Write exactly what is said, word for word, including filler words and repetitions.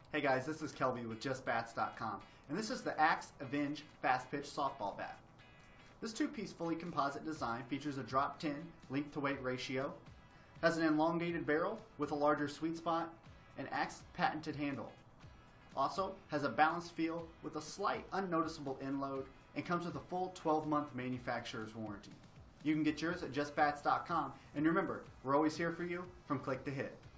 Hey guys, this is Kelby with Just Bats dot com, and this is the Axe Avenge Fastpitch softball bat. This two-piece fully composite design features a drop tin length-to-weight ratio, has an elongated barrel with a larger sweet spot, and Axe patented handle. Also has a balanced feel with a slight unnoticeable end load, and comes with a full twelve month manufacturer's warranty. You can get yours at Just Bats dot com, and remember, we're always here for you from click to hit.